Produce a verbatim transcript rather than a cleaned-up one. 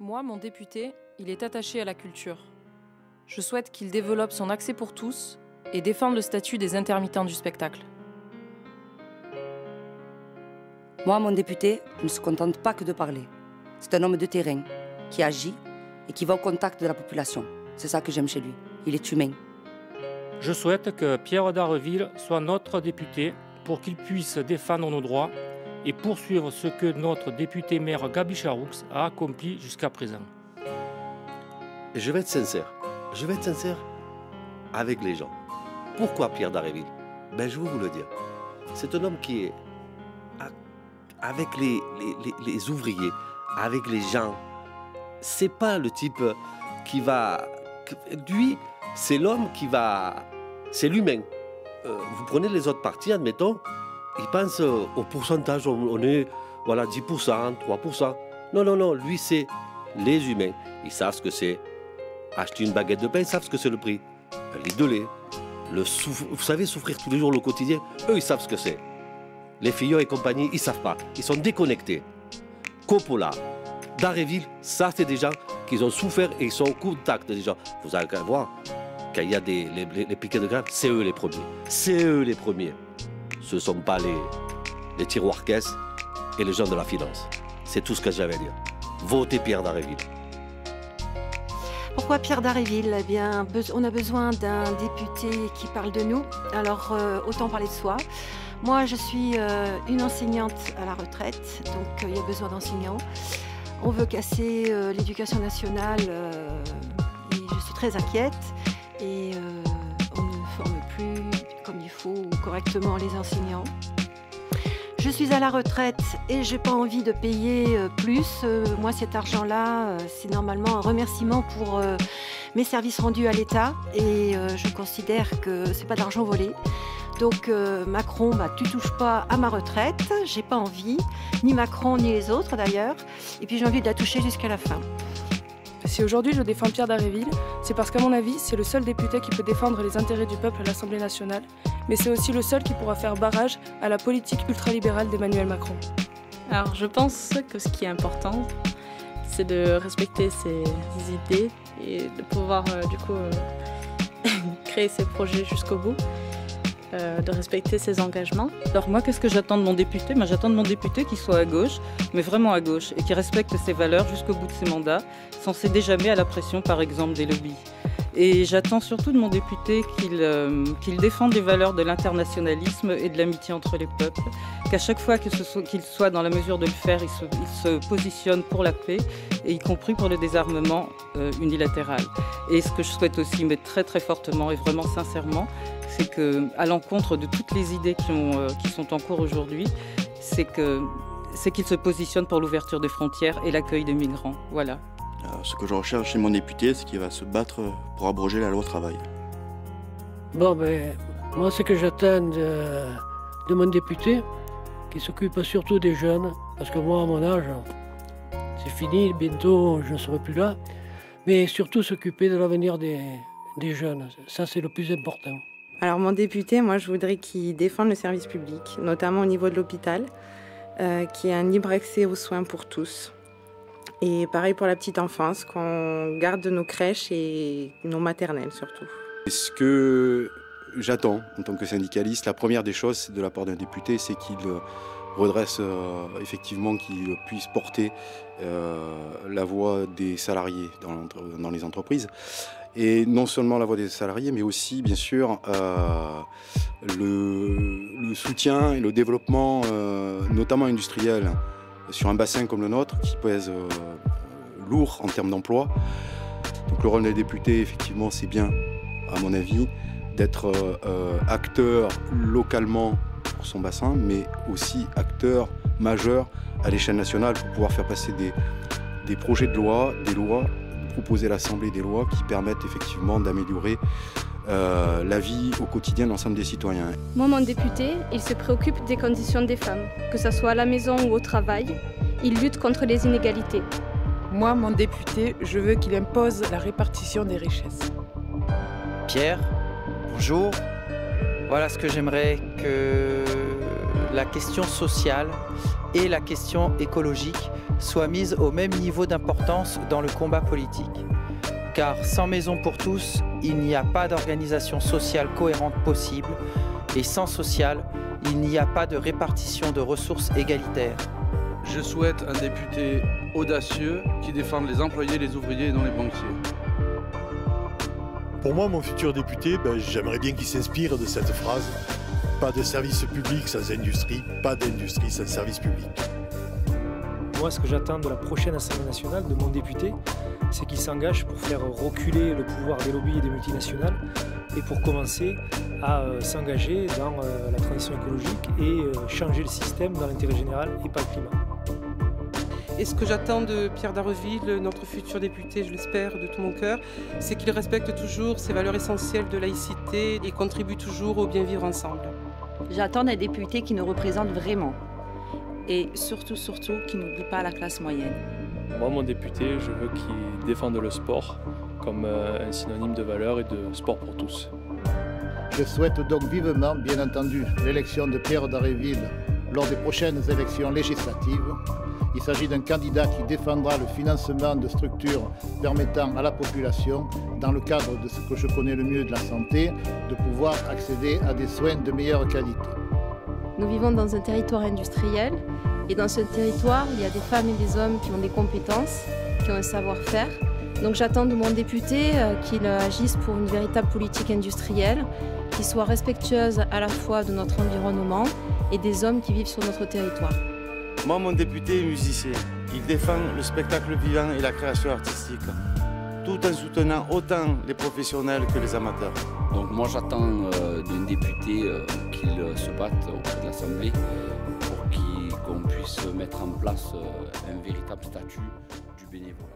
Moi, mon député, il est attaché à la culture. Je souhaite qu'il développe son accès pour tous et défende le statut des intermittents du spectacle. Moi, mon député, ne se contente pas que de parler. C'est un homme de terrain, qui agit et qui va au contact de la population. C'est ça que j'aime chez lui. Il est humain. Je souhaite que Pierre Darreville soit notre député pour qu'il puisse défendre nos droits et poursuivre ce que notre député maire Gabi Charoux a accompli jusqu'à présent. Je vais être sincère. Je vais être sincère avec les gens. Pourquoi Pierre Darreville? Ben, je vais vous le dire. C'est un homme qui est avec les, les, les, les ouvriers, avec les gens. C'est pas le type qui va... Lui, c'est l'homme qui va... C'est l'humain. Euh, vous prenez les autres partis, admettons, ils pensent au pourcentage, on est voilà, dix pour cent, trois pour cent. Non, non, non, lui, c'est les humains. Ils savent ce que c'est. Acheter une baguette de pain, ils savent ce que c'est le prix. Un litre de lait. Le souff... Vous savez, souffrir tous les jours le quotidien, eux, ils savent ce que c'est. Les Fillon et compagnie, ils ne savent pas. Ils sont déconnectés. Coppola, Darreville, ça, c'est des gens qui ont souffert et ils sont au contact des gens. Vous allez voir, quand il y a des, les, les, les piquets de grève, c'est eux les premiers. C'est eux les premiers. Ce ne sont pas les, les tiroirs caisses et les gens de la finance. C'est tout ce que j'avais à dire. Votez Pierre Darreville. Pourquoi Pierre Darreville? Eh bien, on a besoin d'un député qui parle de nous. Alors, euh, autant parler de soi. Moi, je suis euh, une enseignante à la retraite, donc euh, il y a besoin d'enseignants. On veut casser euh, l'éducation nationale euh, et je suis très inquiète. Et euh, on ne forme plus comme il faut ou correctement les enseignants. Je suis à la retraite et je n'ai pas envie de payer plus. Euh, moi, cet argent-là, euh, c'est normalement un remerciement pour euh, mes services rendus à l'État. Et euh, je considère que ce n'est pas d'argent volé. Donc euh, Macron, bah, tu touches pas à ma retraite. J'ai pas envie, ni Macron, ni les autres d'ailleurs. Et puis j'ai envie de la toucher jusqu'à la fin. Si aujourd'hui je défends Pierre Darreville, c'est parce qu'à mon avis, c'est le seul député qui peut défendre les intérêts du peuple à l'Assemblée nationale, mais c'est aussi le seul qui pourra faire barrage à la politique ultralibérale d'Emmanuel Macron. Alors je pense que ce qui est important, c'est de respecter ses idées et de pouvoir euh, du coup euh, créer ses projets jusqu'au bout. Euh, de respecter ses engagements. Alors moi, qu'est-ce que j'attends de mon député? Moi, j'attends de mon député qu'il soit à gauche, mais vraiment à gauche, et qu'il respecte ses valeurs jusqu'au bout de ses mandats, sans céder jamais à la pression, par exemple, des lobbies. Et j'attends surtout de mon député qu'il euh, qu'il défende les valeurs de l'internationalisme et de l'amitié entre les peuples, qu'à chaque fois qu'il soit, qu'il soit dans la mesure de le faire, il se, il se positionne pour la paix, et y compris pour le désarmement euh, unilatéral. Et ce que je souhaite aussi, mais très très fortement et vraiment sincèrement, c'est qu'à l'encontre de toutes les idées qui, ont, euh, qui sont en cours aujourd'hui, c'est que c'est qu'il se positionne pour l'ouverture des frontières et l'accueil des migrants. Voilà. Alors, ce que je recherche chez mon député, c'est qu'il va se battre pour abroger la loi travail. Bon, ben, moi, ce que j'attends de, de mon député, qui s'occupe surtout des jeunes, parce que moi, à mon âge, c'est fini, bientôt, je ne serai plus là, mais surtout s'occuper de l'avenir des, des jeunes. Ça, c'est le plus important. Alors mon député, moi je voudrais qu'il défende le service public, notamment au niveau de l'hôpital, euh, qu'il y ait un libre accès aux soins pour tous. Et pareil pour la petite enfance, qu'on garde nos crèches et nos maternelles surtout. Ce que j'attends en tant que syndicaliste, la première des choses de la part d'un député, c'est qu'il redresse euh, effectivement, qu'il puisse porter euh, la voix des salariés dans, dans les entreprises. Et non seulement la voix des salariés, mais aussi, bien sûr, euh, le, le soutien et le développement, euh, notamment industriel, sur un bassin comme le nôtre, qui pèse euh, lourd en termes d'emploi. Donc le rôle des députés, effectivement, c'est bien, à mon avis, d'être euh, acteur localement pour son bassin, mais aussi acteur majeur à l'échelle nationale pour pouvoir faire passer des, des projets de loi, des lois, proposer à l'Assemblée des lois qui permettent effectivement d'améliorer euh, la vie au quotidien de l'ensemble des citoyens. Moi, mon député, il se préoccupe des conditions des femmes, que ce soit à la maison ou au travail. Il lutte contre les inégalités. Moi, mon député, je veux qu'il impose la répartition des richesses. Pierre, bonjour. Voilà ce que j'aimerais que la question sociale et la question écologique soient mises au même niveau d'importance dans le combat politique. Car sans maison pour tous, il n'y a pas d'organisation sociale cohérente possible, et sans social, il n'y a pas de répartition de ressources égalitaires. Je souhaite un député audacieux qui défende les employés, les ouvriers et non les banquiers. Pour moi, mon futur député, ben, j'aimerais bien qu'il s'inspire de cette phrase. Pas de service public sans industrie, pas d'industrie sans service public. Moi, ce que j'attends de la prochaine Assemblée nationale, de mon député, c'est qu'il s'engage pour faire reculer le pouvoir des lobbies et des multinationales et pour commencer à euh, s'engager dans euh, la transition écologique et euh, changer le système dans l'intérêt général et pas le climat. Et ce que j'attends de Pierre Dharréville, notre futur député, je l'espère de tout mon cœur, c'est qu'il respecte toujours ces valeurs essentielles de laïcité et contribue toujours au bien vivre ensemble. J'attends des députés qui nous représentent vraiment et surtout, surtout, qui n'oublient pas la classe moyenne. Moi, mon député, je veux qu'il défende le sport comme un synonyme de valeur et de sport pour tous. Je souhaite donc vivement, bien entendu, l'élection de Pierre Dharréville lors des prochaines élections législatives. Il s'agit d'un candidat qui défendra le financement de structures permettant à la population, dans le cadre de ce que je connais le mieux de la santé, de pouvoir accéder à des soins de meilleure qualité. Nous vivons dans un territoire industriel et dans ce territoire, il y a des femmes et des hommes qui ont des compétences, qui ont un savoir-faire. Donc j'attends de mon député euh, qu'il agisse pour une véritable politique industrielle, qui soit respectueuse à la fois de notre environnement et des hommes qui vivent sur notre territoire. Moi, mon député est musicien. Il défend le spectacle vivant et la création artistique, tout en soutenant autant les professionnels que les amateurs. Donc moi, j'attends euh, d'un député euh, qu'il euh, se batte auprès de l'Assemblée pour qu'on puisse mettre en place euh, un véritable statut du bénévolat.